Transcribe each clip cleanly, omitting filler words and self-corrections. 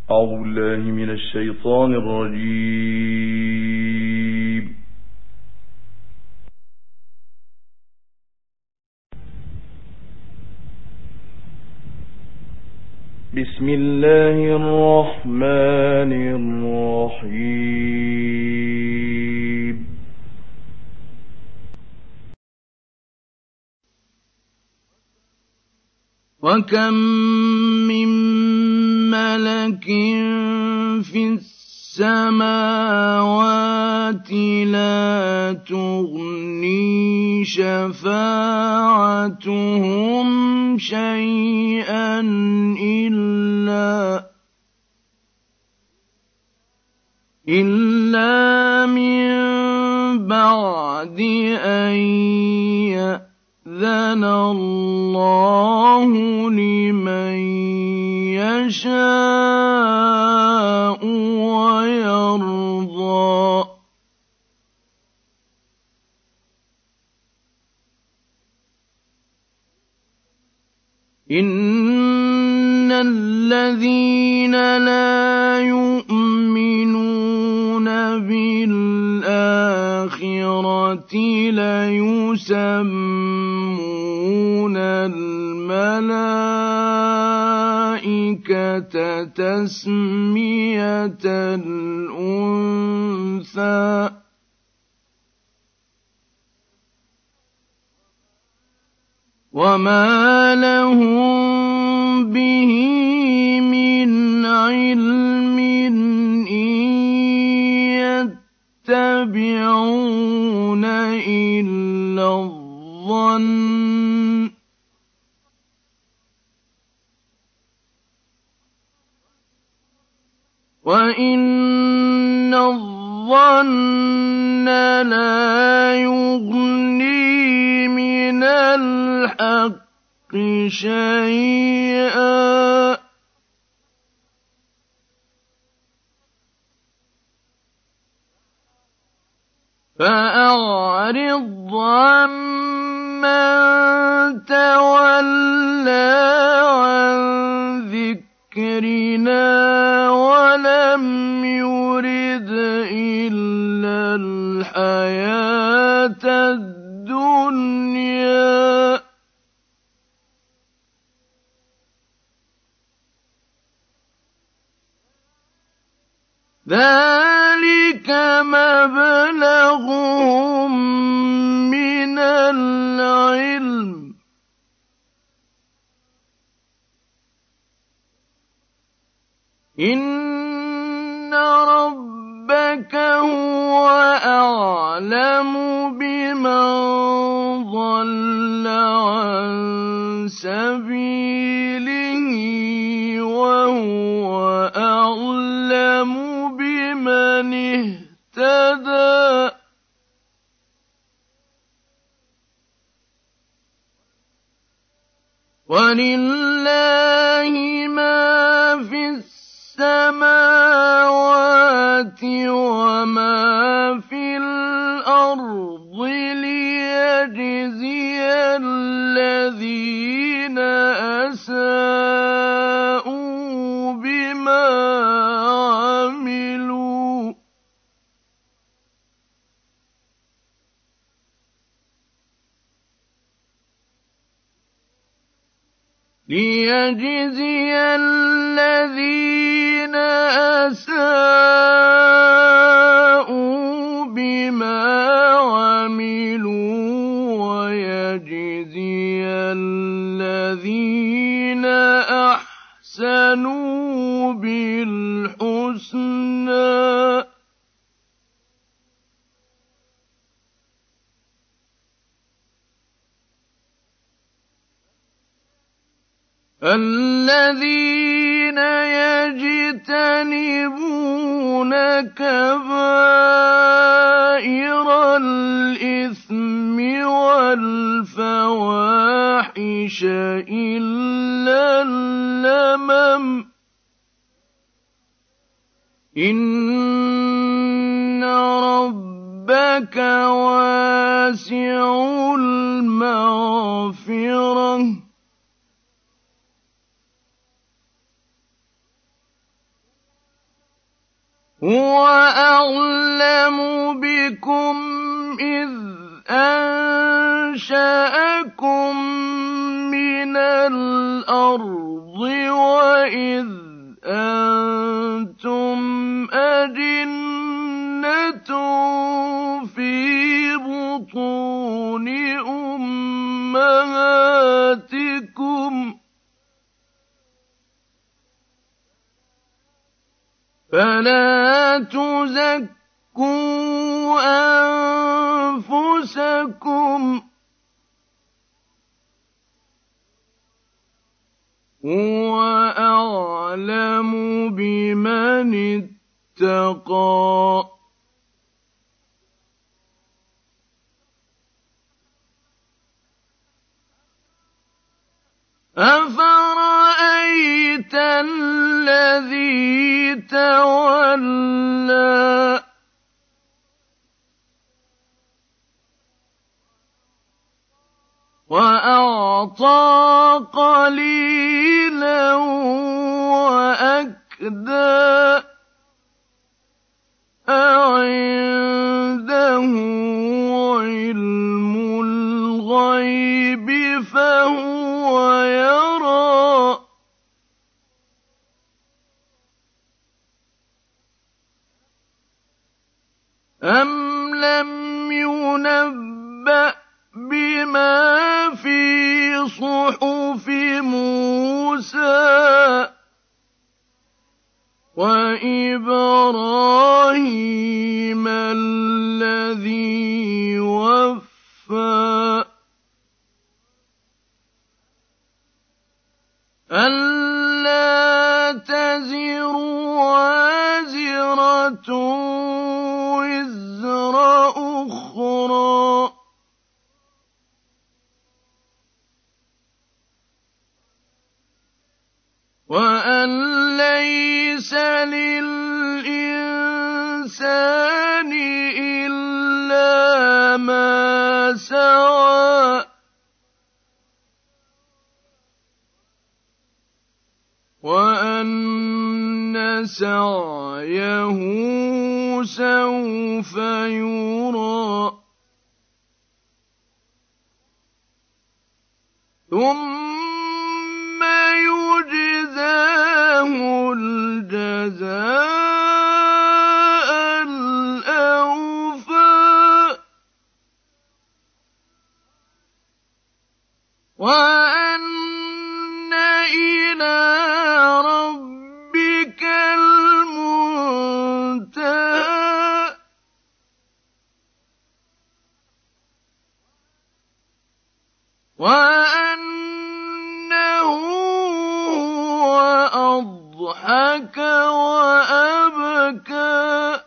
أعوذ بالله من الشيطان الرجيم. بسم الله الرحمن الرحيم. وكم من ملك في السماوات لا تغني شفاعتهم شيئا إلا من بعد أن يأذن الله لمن يشاء ويرضى. إن الذين لا يؤمنون بالآخرة ليسمون الملائكة تسمية الأنثى وما لهم به من علم إن يتبعون إلا الظن وإن الظن لا يغني من الحق شيئا فأعرض عمن تولى عن ذكرنا ولم يرد إلا الحياة الدنيا ذلك مبلغهم من العلم إن ربك هو أعلم بمن ضل عن سبيله وهو أعلم بمن اهتدى ولله ما في السماوات وما في الأرض ليجزي الذين أساءوا بما عملوا ليجزي الذين أساءوا بما عملوا ويجزي الذين أحسنوا بالحسنى الذين يجتنبون كبائر الإثم والفواحش إلا اللمم إن ربك واسع المغفرة هُوَ أَعْلَمُ بِكُمْ إِذْ أَنشَأَكُم مِّنَ الْأَرْضِ وَإِذْ أَنتُمْ أَجِنَّةٌ فِي بُطُونِ أُمَّهَاتِكُمْ فَلَا تُزَكُّوا أَنفُسَكُمْ هُوَ أَعْلَمُ بِمَنِ اتَّقَىٰ أَفَرَأَيْتَ الَّذِي تَوَلَّىٰ وَأَعْطَىٰ قَلِيلًا وَأَكْدَىٰ أَعِندَهُ عِلْمُ الْغَيْبِ فَهُوَ يَرَىٰ أَمْ لَمْ يُنَبَّأْ بِمَا فِي صُحُفِ مُوسَىٰ وَإِبْرَاهِيمَ الَّذِي وَفَّىٰ أَلَّا تَزِرُ وَازِرَةٌ وِزْرَ أُخْرَىٰ وَأَن لَّيْسَ لِلْإِنسَانِ إِلَّا مَا سَعَىٰ وَأَنَّ سَعْيَهُ سَوْفَ يُرَىٰ ثُمَّ يُجْزَاهُ الْجَزَاءَ الْأَوْفَىٰ وَأَنَّ إِلَىٰ رَبِّكَ الْمُنتَهَىٰ وَأَنَّهُ هُوَ أَضْحَكَ وَأَبْكَىٰ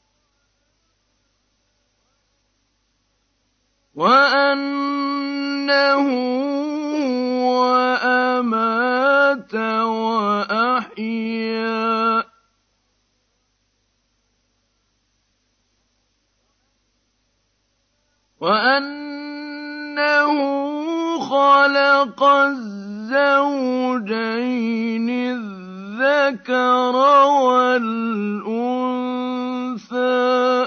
وَأَنَّهُ هُوَ أَمَاتَ وَأَحْيَا وَأَنَّهُ خَلَقَ الزَّوْجَيْنِ الذَّكَرَ وَالْأُنثَىٰ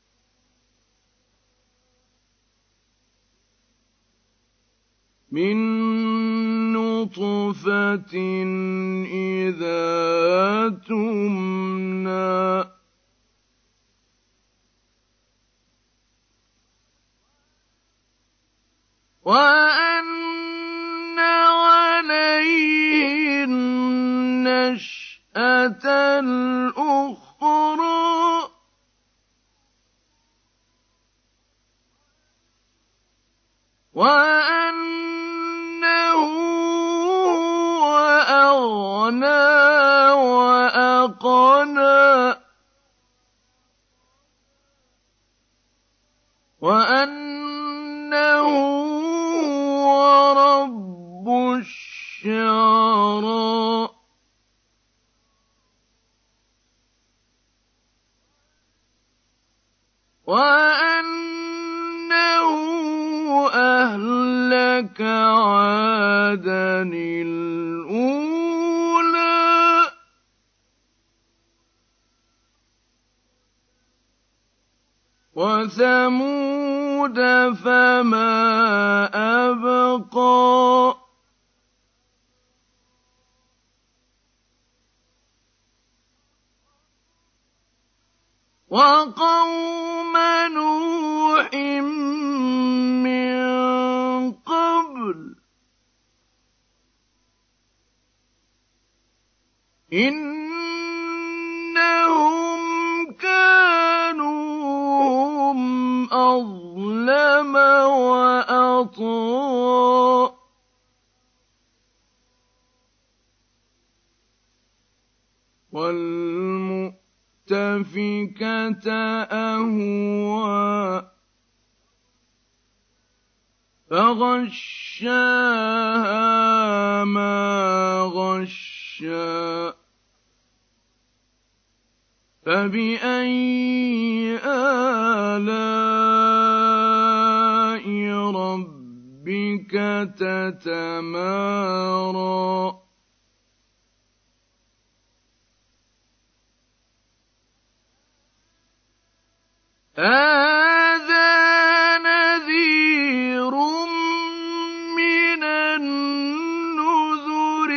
مِن نُّطْفَةٍ إِذَا تُمْنَىٰ وَأَنَّ عَلَيْهِ النَّشْأَةَ الْأُخْرَىٰ وَأَنَّهُ هُوَ أَغْنَىٰ وَأَقْنَىٰ وَأَنَّهُ هُوَ رَبُّ الشِّعْرَىٰ وَأَنَّهُ أَهْلَكَ عَادًا الْأُولَىٰ وثمود فما أبقى وقوم نوح من قبل إنهم كانوا هم أظلم وأطغى والمؤتفكة أهوى فغشاها ما غشا فبأي آلاء ربك تتمارى هذا نذير من النذر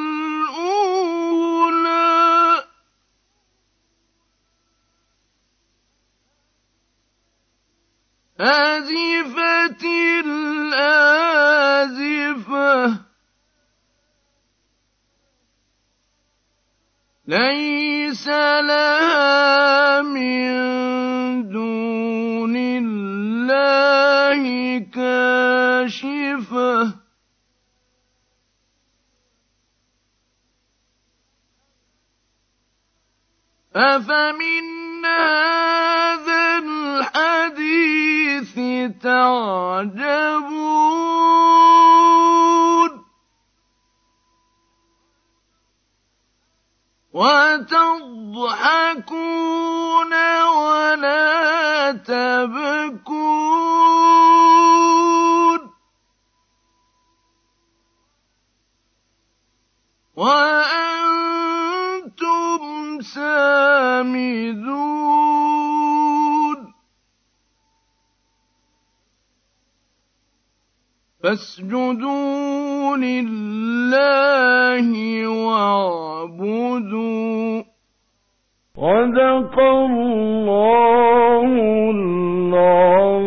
الأولى آزفت الآزفة ليس لها من دون الله كاشفة أفمن هذا الحديث تعجبون وتضحكون ولا تبكون وأنتم سامدون فاسجدوا لله واعبدوا صدق الله العظيم.